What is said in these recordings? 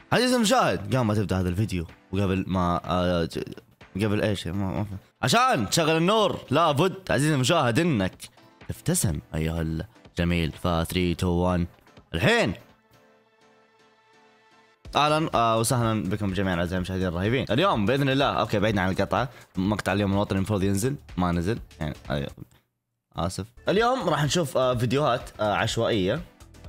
عزيزي المشاهد، قام ما تبدا هذا الفيديو وقبل ما قبل ايش ما عشان تشغل النور لابد عزيزي المشاهد انك تبتسم ايها الجميل. ف 3 2 1 الحين. اهلا وسهلا بكم جميعا اعزائي المشاهدين الرهيبين. اليوم باذن الله اوكي بعيدنا عن القطعه، مقطع اليوم الوطني المفروض ينزل ما نزل يعني اسف. اليوم راح نشوف فيديوهات عشوائيه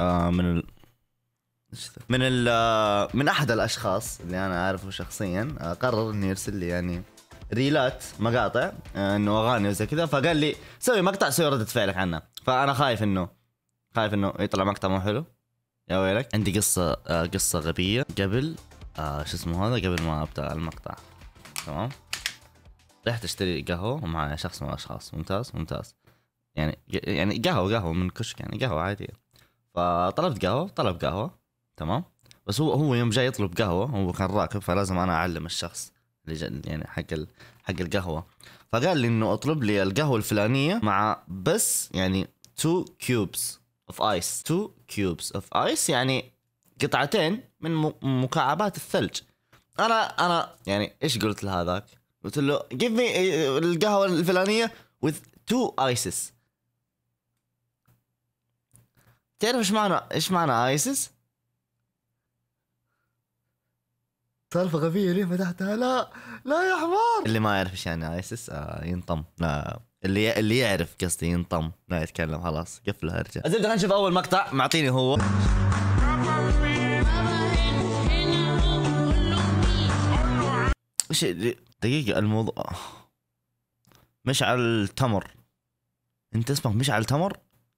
من احد الاشخاص اللي انا اعرفه شخصيا. قرر انه يرسل لي يعني ريلات مقاطع انه اغاني وزي كذا، فقال لي سوي مقطع سوي ردة فعلك عنها. فانا خايف انه يطلع مقطع مو حلو. يا ويلك. عندي قصة غبية قبل شو اسمه هذا، قبل ما ابدا المقطع. تمام. رحت اشتري قهوة ومع شخص من الاشخاص ممتاز يعني قهوة من كشك، يعني قهوة عادية. فطلبت قهوة تمام. بس هو يوم جاي يطلب قهوة هو كان راكب، فلازم انا اعلم الشخص اللي يعني حق القهوة. فقال لي انه اطلب لي القهوة الفلانية مع بس يعني 2 cubes of ice 2 cubes of ice يعني قطعتين من مكعبات الثلج. انا يعني ايش قلت لهذاك؟ قلت له give me القهوة الفلانية with 2 ices. تعرف ايش معنى ايسس؟ سالفة غبية ليه فتحتها؟ لا يا حمار. اللي ما يعرف ايش يعني ايسس ينطم. لا اللي يعرف قصدي ينطم، لا يتكلم خلاص قفلها ارجع. الزبدة خلينا نشوف اول مقطع معطيني هو. وش دقيقة الموضوع مشعل التمر. انت اسمك مشعل تمر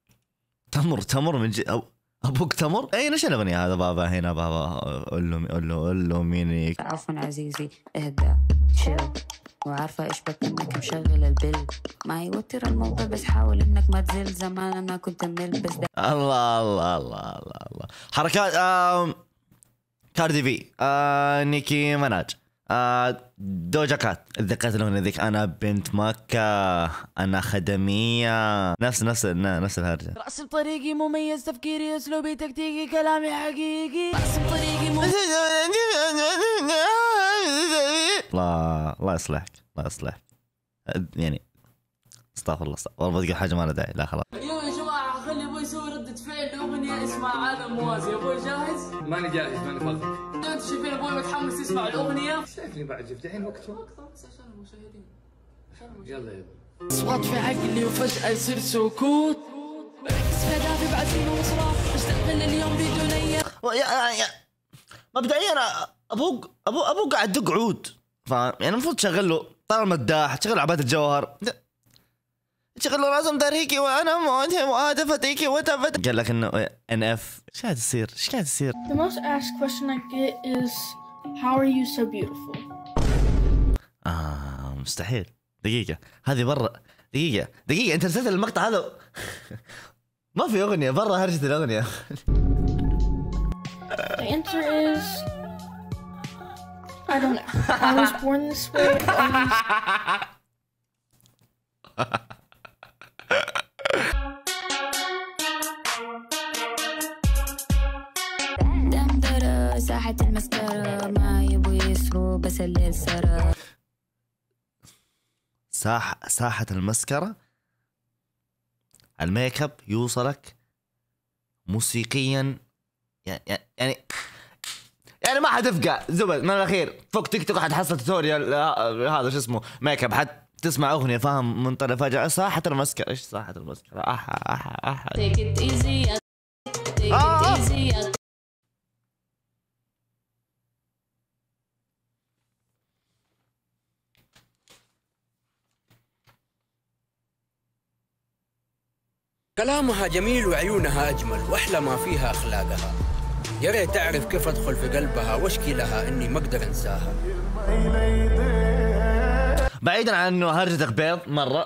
من ابوك تمر. اي نش الاغنية هذا؟ بابا هنا بابا قول له مين. عفوا عزيزي اهدى شيل، وعارفة ايش بك انك مشغل البل، ما يوتر الموضوع بس حاول انك ما تزل. زمان انا كنت ملبس الله حركات كاردي في نيكي مناج دوجا كات. اتذكرت الاغنية ذيك انا بنت مكة انا خدمية، نفس الهرجة. رأس طريقي مميز، تفكيري اسلوبي تكتيكي كلامي حقيقي. رأس طريقي مميز. الله يصلحك يعني استغفر الله والله بتقول حاجة ما لها داعي. لا خلاص. اليوم يا جماعة خلي ابوي يسوي ردة فعل لأغنية اسمها عالم موازي. ابوي جاهز؟ ماني جاهز ماني فاضي. انتوا شايفين ابوي متحمس يسمع الأغنية؟ شايفني بعد جبت الحين وقته. بس عشان المشاهدين. يلا اصوات في عقلي وفجأة يصير سكوت. بركز في هدفي بعد فين وصراخ، اشتغل اليوم بدون اي. مبدئيا ابوك قاعد يدق عود، فاهم يعني المفروض تشغل له طال المداح، تشغل عباد الجوهر، تشغل له رسم تاريخي وانا موتهم وهدفتيكي وتفت. قال لك انه ان اف. ايش قاعد يصير؟ The most asked question I get is how are you so beautiful? مستحيل. دقيقة هذه برا. دقيقة انت رسلت المقطع هذا ما في اغنية برا هرجة الاغنية. The answer is I don't know. I was born this way. دمدرة ساحة المسكرة، ما يبغوا يسروا بس الليل سرى. ساحة المسكرة. الميك اب يوصلك موسيقيا يعني ما حتفقع زبد. من الاخير فوق تيك توك حتحصل توتوريال هذا شو اسمه ميك اب، حتسمع اغنية فاهم منطلق فجأة ساحة المسكرة. ايش ساحة المسكرة؟ احا Take it easy take it easy. كلامها جميل وعيونها أجمل وأحلى ما فيها أخلاقها. يا ريت تعرف كيف أدخل في قلبها واشكي لها إني ما أقدر أنساها. بعيدا عن إنه هرجتك بيض مرة،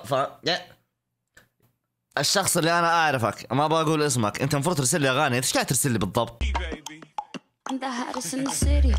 الشخص اللي أنا أعرفك ما بقول اسمك، أنت المفروض ترسل لي أغاني. إيش قاعد ترسل لي بالضبط؟ عندها هارس in the city.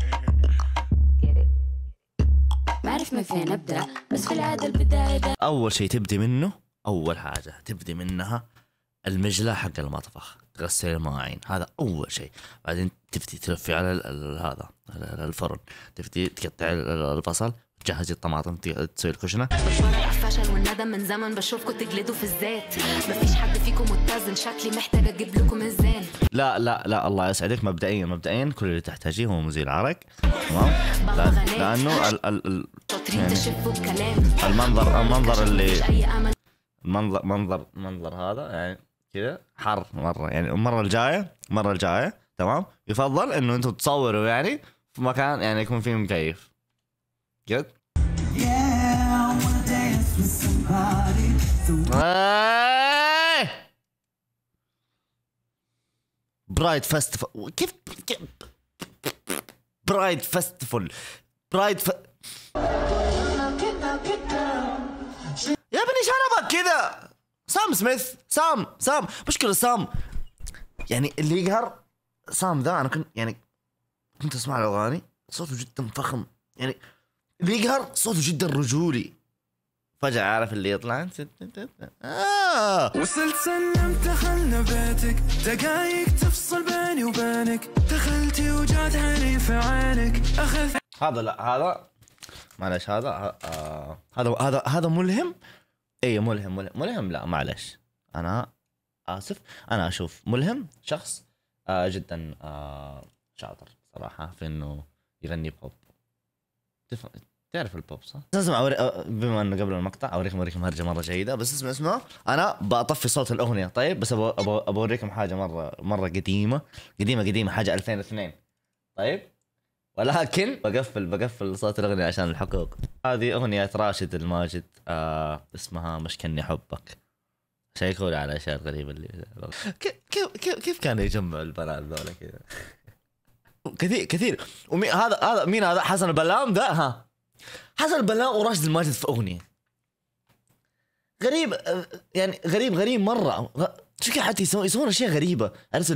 ما أعرف من فين أبدأ بس في العادة البداية أول شيء تبدي منه، أول حاجة تبدي منها المجلة حق المطبخ. تغسل المواعين، هذا اول شيء. بعدين تبتدي تلفي على هذا الفرن، تبتدي تقطع البصل، تجهزي الطماطم، تسوي الكشنه. بتفرج الفشل والندم من زمن، بشوفكم تجلدوا في الزيت، مفيش حد فيكم متزن، شكلي محتاجه اجيب لكم ميزان. لا الله يسعدك. مبدئيا كل اللي تحتاجيه هو مزيل عرق، تمام؟ لانه شاطرين تشفوا الكلام، المنظر اللي منظر هذا يعني كذا حر مره. يعني المره الجايه تمام، يفضل انه انتم تصوروا يعني في مكان يعني يكون فيه مكيف. جد برايد فيستيفال. كيف برايد فيستيفال؟ يا ابني شنبك كذا. سام سميث، سام مشكلة سام يعني اللي يقهر سام ذا. انا كنت اسمع الاغاني صوته جدا فخم، يعني اللي يقهر صوته جدا رجولي. فجأة عارف اللي يطلع وصلت سلمت دخلنا بيتك، دقايق تفصل بيني وبينك، دخلتي وجات عيني في عينك أخذ. هذا معلش، هذا ملهم. اي ملهم. لا معلش، انا اسف. انا اشوف ملهم شخص جدا شاطر صراحة في انه يغني بوب. تعرف البوب صح؟ لازم بما انه قبل المقطع اوريكم هرجة مرة جيدة. بس اسمع انا بطفي صوت الاغنية طيب، بس اوريكم حاجة مرة قديمة حاجة 2002 طيب، ولكن بقفل صوت الاغنية عشان الحقوق. هذه اغنية راشد الماجد اسمها مشكني حبك. شيكوا لي على الاشياء الغريبة اللي كيف كان يجمع البنات ذولا كذا كثير. ومين هذا مين هذا؟ حسن البلام ده. ها حسن البلام وراشد الماجد في اغنية غريب، يعني غريب مرة. شو كذا حتى يسوون اشياء غريبة. عرفت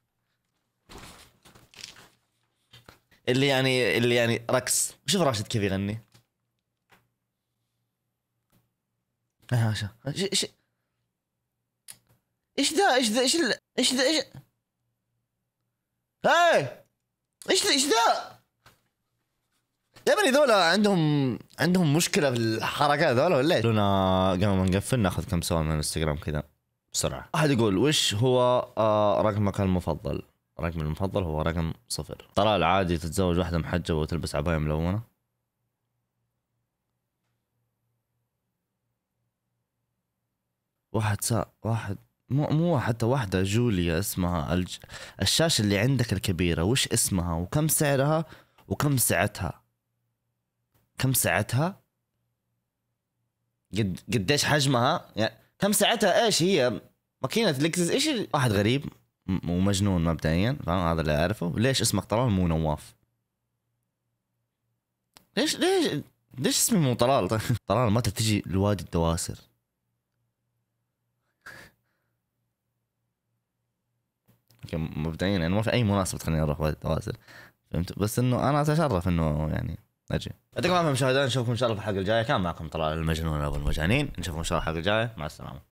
اللي يعني رقص. شوف راشد كيف يغني. ايش ذا يا بني؟ ذولا عندهم مشكلة في الحركات ذولا ولا ايش؟ قلنا قبل ما نقفل ناخذ كم سؤال من الانستغرام كذا بسرعة. أحد يقول وش هو رقمك المفضل؟ رقمي المفضل هو رقم 0. طلال عادي تتزوج واحدة محجبة وتلبس عباية ملونة؟ مو حتى واحدة جوليا اسمها الشاشة اللي عندك الكبيرة، وش اسمها وكم سعرها وكم سعتها؟ كم سعتها؟ قديش حجمها؟ يعني كم سعتها؟ ايش هي ماكينة لكزس؟ ايش واحد غريب ومجنون مبدئيا، فاهم؟ هذا اللي اعرفه. ليش اسمك طلال مو نواف؟ ليش اسمي مو طلال؟ طلال متى تجي لوادي الدواسر؟ مبدئيا يعني ما في اي مناسبة تخليني اروح وادي الدواسر، فهمت؟ بس انه انا اتشرف انه يعني اجي. يعطيكم العافية مشاهدينا، نشوفكم ان شاء الله في الحلقة الجاية. كان معكم طلال المجنون ابو المجانين، نشوفكم ان شاء الله الحلقة الجاية. مع السلامة.